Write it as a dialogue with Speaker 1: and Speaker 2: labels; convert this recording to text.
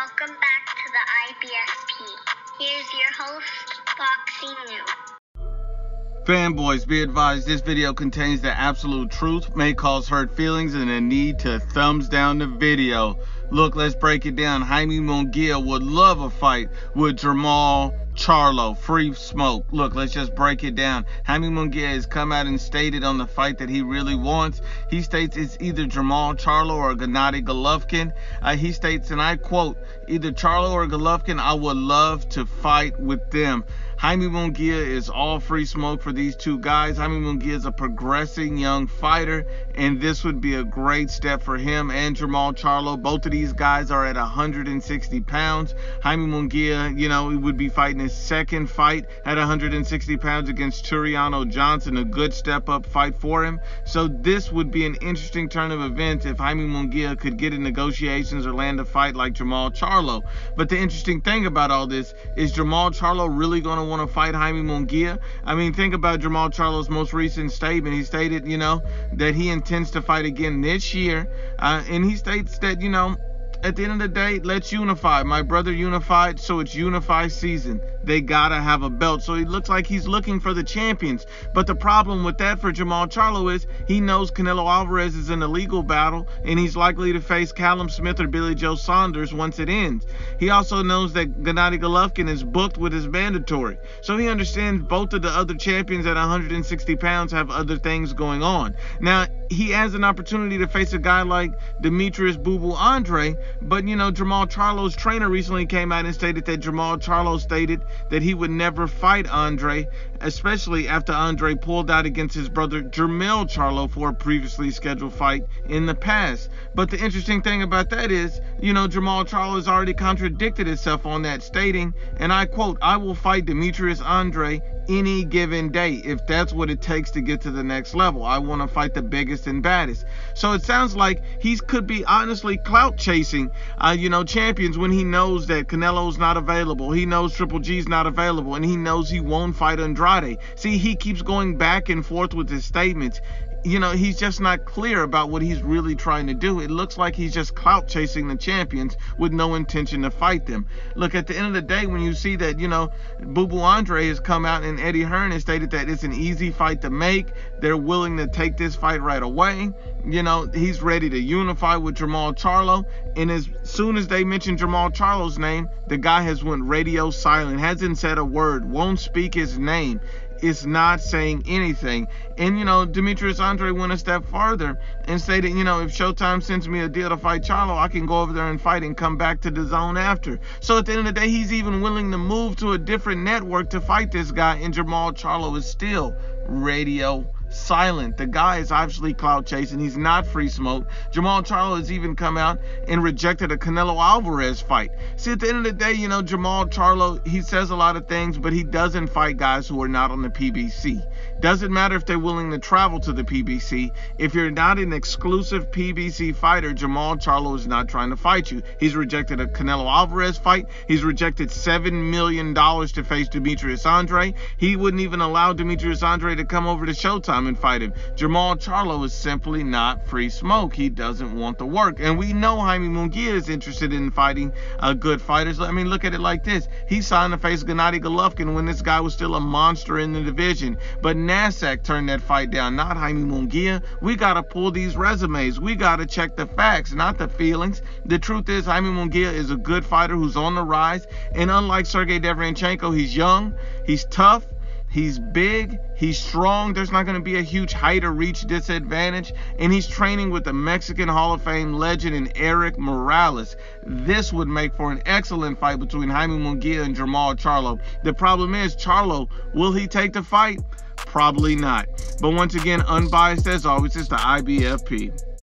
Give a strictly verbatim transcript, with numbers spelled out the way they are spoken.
Speaker 1: Welcome back to the I B S P. Here's your host, Boxing News.
Speaker 2: Fanboys, be advised, this video contains the absolute truth, may cause hurt feelings, and a need to thumbs down the video. Look, let's break it down. Jaime Munguia would love a fight with Jermall Charlo, free smoke. Look, let's just break it down. Jaime Munguia has come out and stated on the fight that he really wants. He states it's either Jermall Charlo or Gennady Golovkin. Uh, he states, and I quote, either Charlo or Golovkin, I would love to fight with them. Jaime Munguia is all free smoke for these two guys. Jaime Munguia is a progressing young fighter, and this would be a great step for him and Jermall Charlo. Both of these guys are at one hundred sixty pounds. Jaime Munguia, you know, he would be fighting his second fight at one hundred sixty pounds against Tureano Johnson, a good step-up fight for him. So this would be an interesting turn of events if Jaime Munguia could get in negotiations or land a fight like Jermall Charlo. But the interesting thing about all this is Jermall Charlo really going to want to fight Jaime Munguia? I mean, think about Jermall Charlo's most recent statement. He stated, you know, that he intends to fight again this year. Uh, and he states that, you know, at the end of the day, let's unify. My brother unified, so it's unify season. They gotta have a belt. So it looks like he's looking for the champions. But the problem with that for Jermall Charlo is he knows Canelo Alvarez is in a legal battle, and he's likely to face Callum Smith or Billy Joe Saunders once it ends. He also knows that Gennady Golovkin is booked with his mandatory. So he understands both of the other champions at one hundred sixty pounds have other things going on. Now, he has an opportunity to face a guy like Demetrius Boo Boo Andre, but, you know, Jermall Charlo's trainer recently came out and stated that Jermall Charlo stated that he would never fight Andre, especially after Andre pulled out against his brother Jermell Charlo for a previously scheduled fight in the past. But the interesting thing about that is, you know, Jermall Charlo has already contradicted itself on that, stating, and I quote, I will fight Demetrius Andre any given day if that's what it takes to get to the next level. I want to fight the biggest and baddest. So it sounds like he could be honestly clout chasing, uh, you know, champions when he knows that Canelo's not available. He knows Triple G's not available, and he knows he won't fight Andrade. See, he keeps going back and forth with his statements. You know, he's just not clear about what he's really trying to do. It looks like he's just clout chasing the champions with no intention to fight them. Look, at the end of the day, when you see that, you know, Boo Boo Andre has come out and Eddie Hearn has stated that it's an easy fight to make. They're willing to take this fight right away. You know, he's ready to unify with Jermall Charlo. And as soon as they mention Jermall Charlo's name, the guy has went radio silent, hasn't said a word, won't speak his name. Is not saying anything. And, you know, Demetrius Andre went a step farther and stated, you know, if Showtime sends me a deal to fight Charlo, I can go over there and fight and come back to the zone after. So at the end of the day, he's even willing to move to a different network to fight this guy, and Jermall Charlo is still radio silent. The guy is obviously clout chasing. He's not free smoke. Jermall Charlo has even come out and rejected a Canelo Alvarez fight. See, at the end of the day, you know, Jermall Charlo, he says a lot of things, but he doesn't fight guys who are not on the P B C. Doesn't matter if they're willing to travel to the P B C. If you're not an exclusive P B C fighter, Jermall Charlo is not trying to fight you. He's rejected a Canelo Alvarez fight. He's rejected seven million dollars to face Demetrius Andre. He wouldn't even allow Demetrius Andre to come over to Showtime and fight him. Jermall Charlo is simply not free smoke. He doesn't want the work. And we know Jaime Munguia is interested in fighting uh, good fighters. I mean, look at it like this. He signed to face Gennady Golovkin when this guy was still a monster in the division. But Nasdaq turned that fight down, not Jaime Munguia. We got to pull these resumes. We got to check the facts, not the feelings. The truth is, Jaime Munguia is a good fighter who's on the rise. And unlike Sergey Derevyanchenko, he's young, he's tough, he's big, he's strong. There's not going to be a huge height or reach disadvantage. And he's training with the Mexican Hall of Fame legend in Erik Morales. This would make for an excellent fight between Jaime Munguia and Jermall Charlo. The problem is, Charlo, will he take the fight? Probably not. But once again, unbiased as always, it's the I B F P.